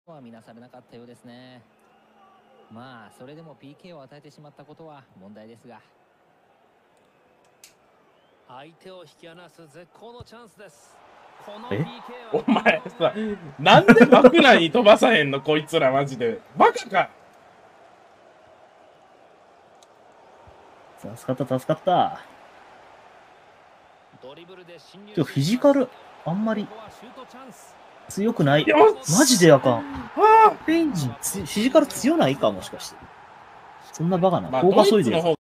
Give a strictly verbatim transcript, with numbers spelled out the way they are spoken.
は見なされなかったようですね。まあそれでも ピーケー を与えてしまったことは問題ですが、相手を引き離す絶好のチャンスです。この ピーケー をお前さ、なんで枠内に飛ばさへんのこいつらマジで。バカか。 助かった助かった。 ドリブルで侵入ちょ、フィジカル、あんまりここはシュートチャンス。 強くない。 よしマジであかん。 あスペイン人つ、フィジカル強ないかもしかして。そんなバカな。 まあ、 高ドイパソイで。 ツの方